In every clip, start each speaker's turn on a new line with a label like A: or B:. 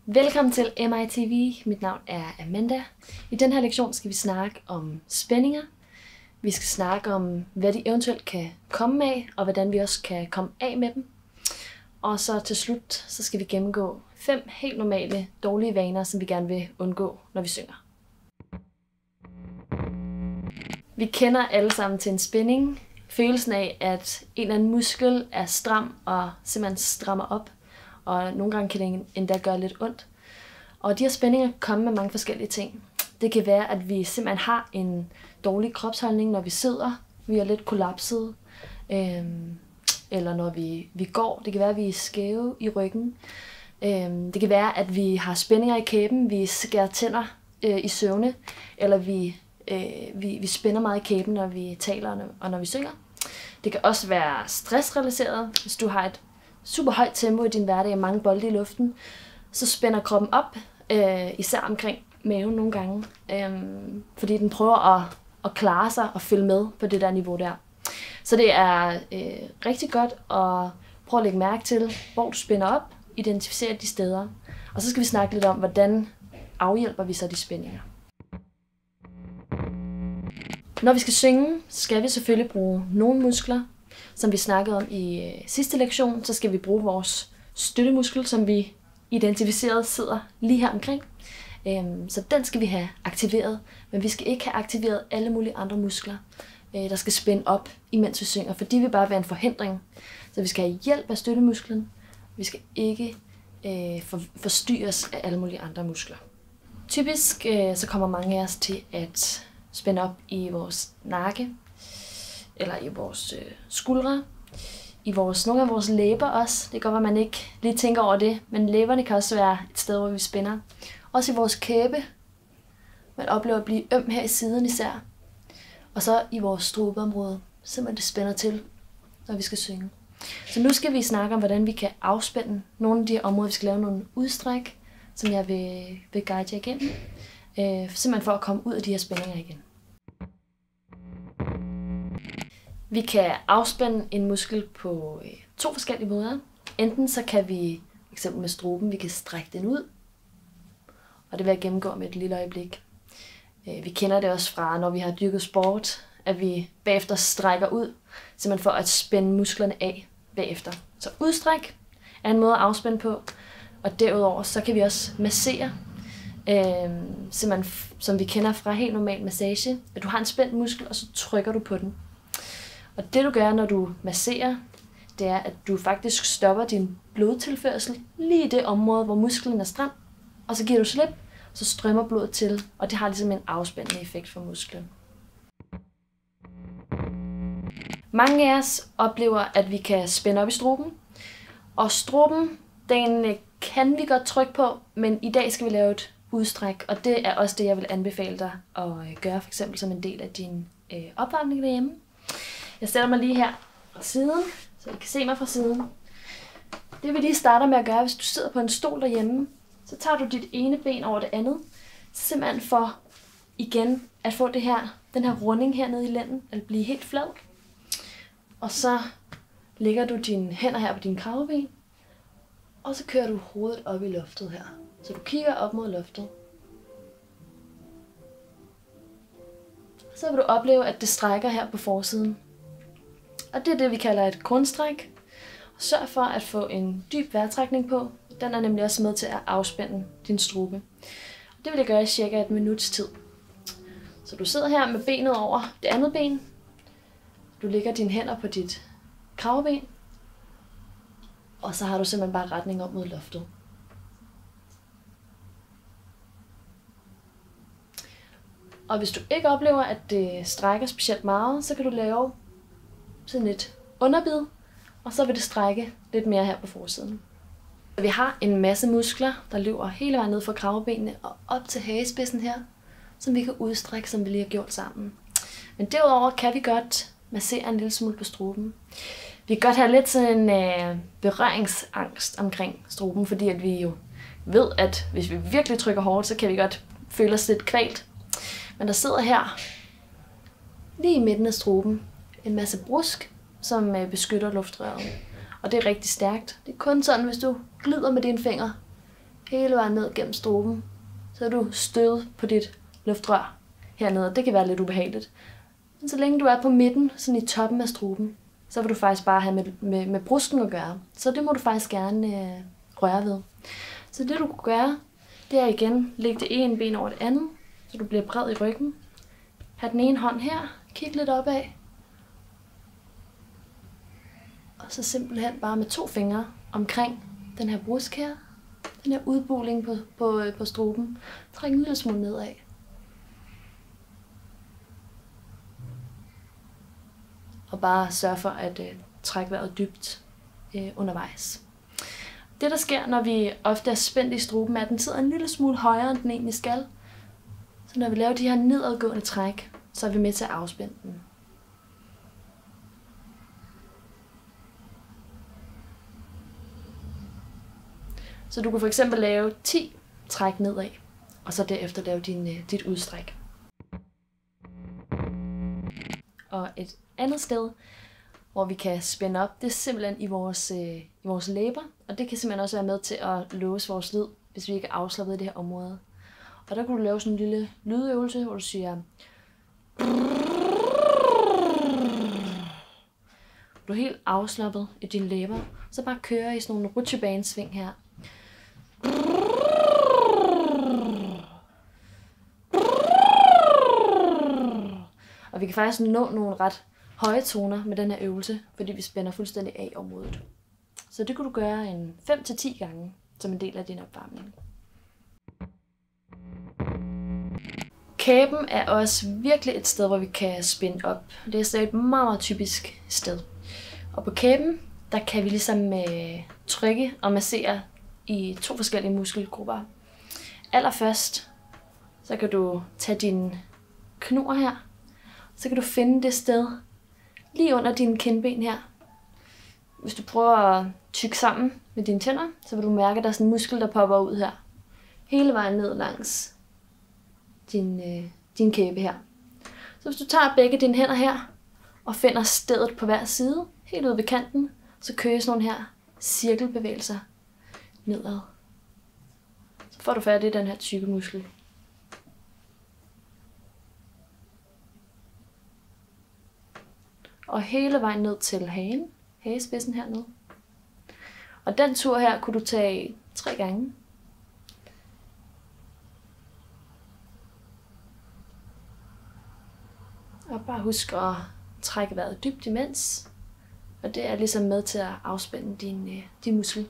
A: Velkommen til MITV. Mit navn er Amanda. I den her lektion skal vi snakke om spændinger. Vi skal snakke om, hvad de eventuelt kan komme af, og hvordan vi også kan komme af med dem. Og så til slut, så skal vi gennemgå 5 helt normale dårlige vaner, som vi gerne vil undgå, når vi synger. Vi kender alle sammen til en spænding. Følelsen af, at en eller anden muskel er stram og simpelthen strammer op. Og nogle gange kan det endda gøre lidt ondt. Og de her spændinger kommer med mange forskellige ting. Det kan være, at vi simpelthen har en dårlig kropsholdning, når vi sidder. Vi er lidt kollapset. Eller når vi går. Det kan være, at vi er skæve i ryggen. Det kan være, at vi har spændinger i kæben. Vi skærer tænder i søvne. Eller vi spænder meget i kæben, når vi taler og når vi synger. Det kan også være stressrelateret. Hvis du har et super højt tempo i din hverdag og mange bolde i luften, så spænder kroppen op, især omkring maven nogle gange, fordi den prøver at klare sig og følge med på det der niveau der. Så det er rigtig godt at prøve at lægge mærke til, hvor du spænder op, identificere de steder, og så skal vi snakke lidt om, hvordan afhjælper vi så de spændinger. Når vi skal synge, så skal vi selvfølgelig bruge nogle muskler. Som vi snakkede om i sidste lektion, så skal vi bruge vores støttemuskel, som vi identificerede sidder lige her omkring. Så den skal vi have aktiveret, men vi skal ikke have aktiveret alle mulige andre muskler, der skal spænde op, imens vi synger, for de vil bare være en forhindring. Så vi skal have hjælp af støttemusklen. Vi skal ikke forstyrres af alle mulige andre muskler. Typisk så kommer mange af os til at spænde op i vores nakke, eller i vores skuldre, nogle af vores læber også. Det kan godt være, at man ikke lige tænker over det, men læberne kan også være et sted, hvor vi spænder. Også i vores kæbe. Man oplever at blive øm her i siden især. Og så i vores strubeområde, simpelthen det spænder til, når vi skal synge. Så nu skal vi snakke om, hvordan vi kan afspænde nogle af de her områder. Vi skal lave nogle udstræk, som jeg vil guide jer igennem. Simpelthen for at komme ud af de her spændinger igen. Vi kan afspænde en muskel på 2 forskellige måder. Enten så kan vi, eksempel med struben, vi kan strække den ud. Og det vil jeg gennemgå med et lille øjeblik. Vi kender det også fra, når vi har dyrket sport, at vi bagefter strækker ud, simpelthen for at spænde musklerne af bagefter. Så udstræk er en måde at afspænde på. Og derudover så kan vi også massere, simpelthen, som vi kender fra helt normal massage. At du har en spændt muskel, og så trykker du på den. Og det du gør, når du masserer, det er, at du faktisk stopper din blodtilførsel lige i det område, hvor musklen er stram. Og så giver du slip, så strømmer blodet til, og det har ligesom en afspændende effekt for musklen. Mange af os oplever, at vi kan spænde op i struben. Og struben, den kan vi godt trykke på, men i dag skal vi lave et udstræk. Og det er også det, jeg vil anbefale dig at gøre, for eksempel som en del af din opvarmning derhjemme. Jeg sætter mig lige her fra siden, så I kan se mig fra siden. Det vi lige starter med at gøre, hvis du sidder på en stol derhjemme, så tager du dit ene ben over det andet. Simpelthen for igen at få den her runding hernede i lænden, at blive helt flad. Og så lægger du dine hænder her på dine kraveben, og så kører du hovedet op i loftet her. Så du kigger op mod loftet. Så vil du opleve, at det strækker her på forsiden. Og det er det, vi kalder et grundstræk. Sørg for at få en dyb vejrtrækning på. Den er nemlig også med til at afspænde din strube. Det vil jeg gøre i cirka 1 minuts tid. Så du sidder her med benet over det andet ben. Du lægger dine hænder på dit kravben. Og så har du simpelthen bare retning op mod loftet. Og hvis du ikke oplever, at det strækker specielt meget, så kan du lave sådan et underbid, og så vil det strække lidt mere her på forsiden. Vi har en masse muskler, der løber hele vejen ned fra kravbenene og op til hagespidsen her, som vi kan udstrække, som vi lige har gjort sammen. Men derudover kan vi godt massere en lille smule på struben. Vi kan godt have lidt sådan en berøringsangst omkring struben, fordi at vi jo ved, at hvis vi virkelig trykker hårdt, så kan vi godt føle os lidt kvalt. Men der sidder her, lige i midten af struben, en masse brusk, som beskytter luftrøret. Og det er rigtig stærkt. Det er kun sådan, hvis du glider med dine fingre hele vejen ned gennem struben. Så er du stødet på dit luftrør hernede, og det kan være lidt ubehageligt. Men så længe du er på midten, sådan i toppen af struben, så vil du faktisk bare have med brusken at gøre. Så det må du faktisk gerne røre ved. Så det du kan gøre, det er igen, lægge det ene ben over det andet, så du bliver bred i ryggen. Ha' den ene hånd her, kig lidt opad. Og så simpelthen bare med 2 fingre omkring den her brusk her, den her udbuling på struben. Træk en lille smule nedad. Og bare sørg for at trække vejret dybt undervejs. Det der sker, når vi ofte er spændt i struben, er, at den sidder en lille smule højere, end den egentlig skal. Så når vi laver de her nedadgående træk, så er vi med til at afspænde den. Så du kan for eksempel lave 10 træk nedad, og så derefter lave dit udstræk. Og et andet sted, hvor vi kan spænde op, det er simpelthen i vores læber, og det kan simpelthen også være med til at låse vores lyd, hvis vi ikke er afslappet i det her område. Og der kan du lave sådan en lille lydøvelse, hvor du siger... Du er helt afslappet i dine læber, så bare køre i sådan nogle rutsjebanesving her. Og vi kan faktisk nå nogle ret høje toner med den her øvelse, fordi vi spænder fuldstændig af området. Så det kunne du gøre en 5-10 gange som en del af din opvarmning. Kæben er også virkelig et sted, hvor vi kan spænde op. Det er så et meget, meget typisk sted. Og på kæben, der kan vi ligesom trykke og massere i 2 forskellige muskelgrupper. Allerførst, så kan du tage dine knor her. Så kan du finde det sted lige under dine kindben her. Hvis du prøver at tykke sammen med dine tænder, så vil du mærke, at der er sådan en muskel, der popper ud her. Hele vejen ned langs din kæbe her. Så hvis du tager begge dine hænder her, og finder stedet på hver side, helt ude ved kanten, så kører sådan nogle her cirkelbevægelser nedad. Så får du fat i den her tykke muskel. Og hele vejen ned til hagen, hagespidsen hernede. Og den tur her kunne du tage 3 gange. Og bare husk at trække vejret dybt imens. Og det er ligesom med til at afspænde din muskel.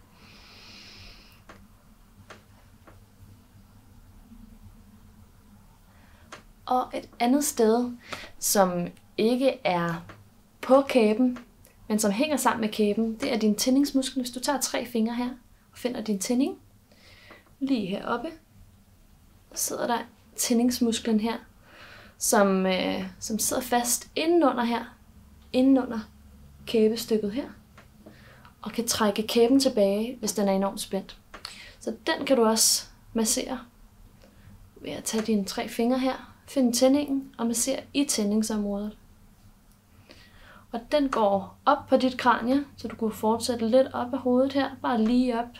A: Og et andet sted, som ikke er på kæben, men som hænger sammen med kæben, det er din tændingsmuskel. Hvis du tager 3 fingre her og finder din tænding, lige heroppe, sidder der tændingsmusklen her, som sidder fast indenunder her, indenunder kæbestykket her, og kan trække kæben tilbage, hvis den er enormt spændt. Så den kan du også massere ved at tage dine 3 fingre her, finde tændingen og massere i tændingsområdet. Og den går op på dit kranie, så du kan fortsætte lidt op af hovedet her, bare lige op.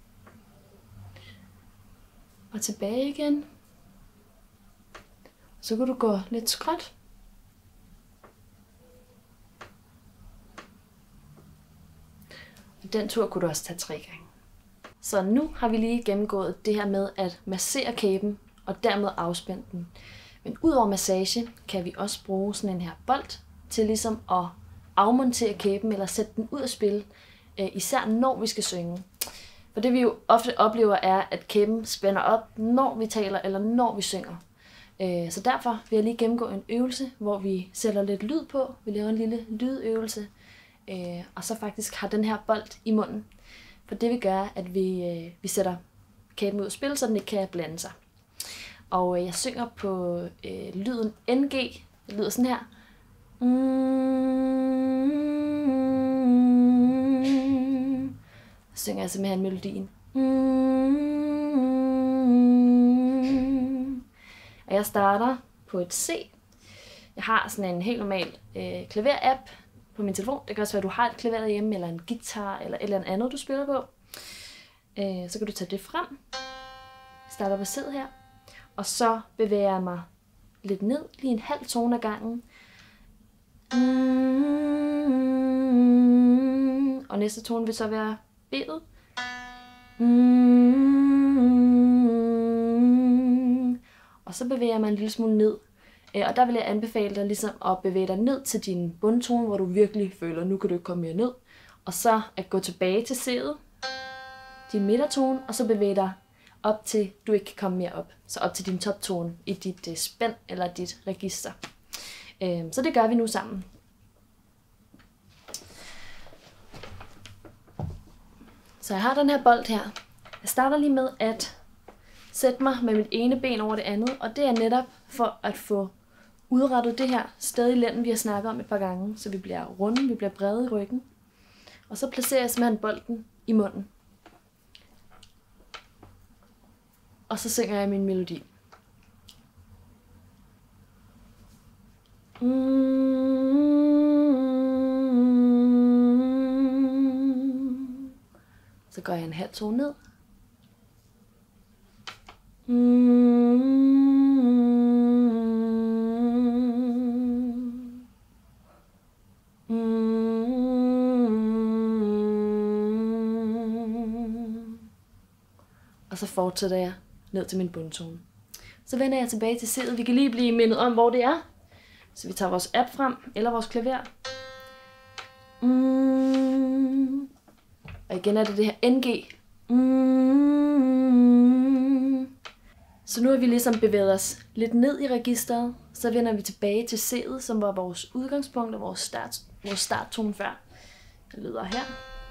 A: Og tilbage igen. Så kan du gå lidt skråt. Og den tur kunne du også tage 3 gange. Så nu har vi lige gennemgået det her med at massere kæben og dermed afspænde den. Men udover massage kan vi også bruge sådan en her bold til ligesom at afmontere kæben eller sætte den ud af spil, især når vi skal synge. For det vi jo ofte oplever er, at kæben spænder op, når vi taler eller når vi synger. Så derfor vil jeg lige gennemgå en øvelse, hvor vi sætter lidt lyd på. Vi laver en lille lydøvelse, og så faktisk har den her bold i munden. For det vi gør, at vi sætter kæben ud af spil, så den ikke kan blande sig. Og jeg synger på lyden NG. Det lyder sådan her. Så synger jeg simpelthen melodien. Og jeg starter på et C. Jeg har sådan en helt normal klaver-app på min telefon. Det kan også være, at du har et klaver hjemme, eller en guitar, eller et eller andet, du spiller på. så kan du tage det frem. Starter på sæd her. Og så bevæger jeg mig lidt ned, lige en halv tone ad gangen. Og næste tone vil så være B'et. Og så bevæger jeg mig en lille smule ned. Og der vil jeg anbefale dig ligesom at bevæge dig ned til din bundtone, hvor du virkelig føler, nu kan du ikke komme mere ned. Og så at gå tilbage til C'et, din midtertone, og så bevæge dig op til, du ikke kan komme mere op. Så op til din toptone i dit spænd eller dit register. Så det gør vi nu sammen. Så jeg har den her bold her. Jeg starter lige med at sætte mig med mit ene ben over det andet, og det er netop for at få udrettet det her sted i lænden, vi har snakket om et par gange, så vi bliver runde, vi bliver brede i ryggen. Og så placerer jeg simpelthen bolden i munden. Og så synger jeg min melodi. Så går jeg en halv tone ned. Og så fortsætter jeg ned til min bundtone. Så vender jeg tilbage til C'et. Vi kan lige blive mindet om, hvor det er. Så vi tager vores app frem, eller vores klaver. Og igen er det her NG. Så nu har vi ligesom bevæget os lidt ned i registeret. Så vender vi tilbage til C'et, som var vores udgangspunkt og vores starttone før. Det lyder her.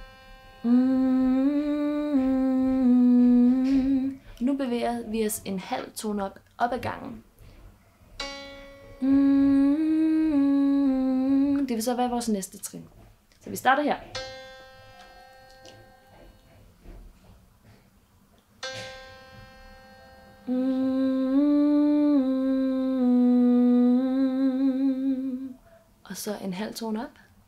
A: Nu bevæger vi os en halv tone op ad gangen. Det vil så være vores næste trin. Så vi starter her. Og så en halv tone op.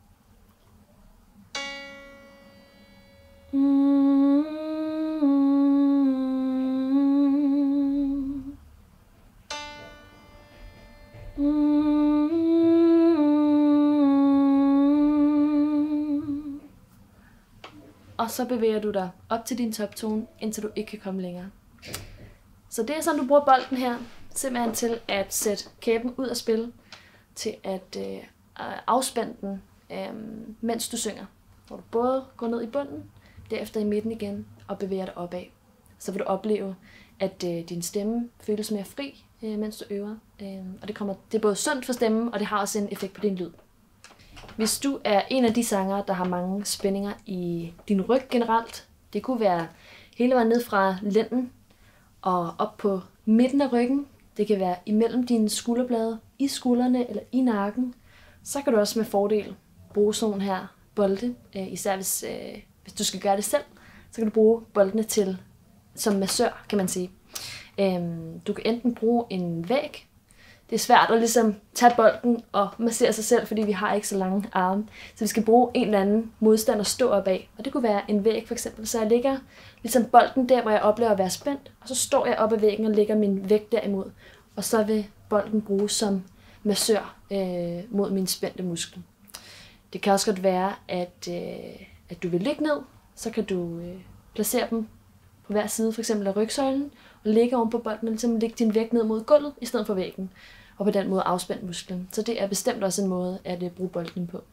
A: Og så bevæger du dig op til din toptone, indtil du ikke kan komme længere. Så det er sådan, du bruger bolden her, simpelthen til at sætte kæben ud af spil, til at afspænde den, mens du synger. Hvor du både går ned i bunden, derefter i midten igen, og bevæger dig opad. Så vil du opleve, at din stemme føles mere fri, mens du øver. Og det er både sundt for stemmen, og det har også en effekt på din lyd. Hvis du er en af de sangere, der har mange spændinger i din ryg generelt, det kunne være hele vejen ned fra lænden og op på midten af ryggen. Det kan være imellem dine skulderblade, i skuldrene eller i nakken. Så kan du også med fordel bruge sådan her bolde, især hvis du skal gøre det selv, så kan du bruge boldene som massør, kan man sige. Du kan enten bruge en væg. Det er svært at ligesom tage bolden og massere sig selv, fordi vi har ikke så lange arme. Så vi skal bruge en eller anden modstand at stå op af. Og det kunne være en væg for eksempel. Så jeg ligger ligesom bolden der, hvor jeg oplever at være spændt. Og så står jeg op ad væggen og lægger min vægt derimod. Og så vil bolden bruges som massør mod min spændte muskel. Det kan også godt være, at du vil ligge ned. Så kan du placere dem på hver side, for eksempel af rygsøjlen, og ligge oven på bolden, og ligesom lægge din vægt ned mod gulvet, i stedet for væggen, og på den måde afspænde musklen. Så det er bestemt også en måde at bruge bolden på.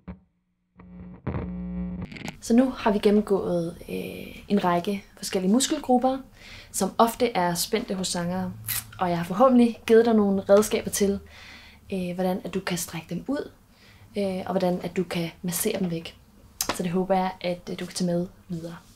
A: Så nu har vi gennemgået en række forskellige muskelgrupper, som ofte er spændte hos sangere, og jeg har forhåbentlig givet dig nogle redskaber til, hvordan at du kan strække dem ud, og hvordan at du kan massere dem væk. Så det håber jeg, at du kan tage med videre.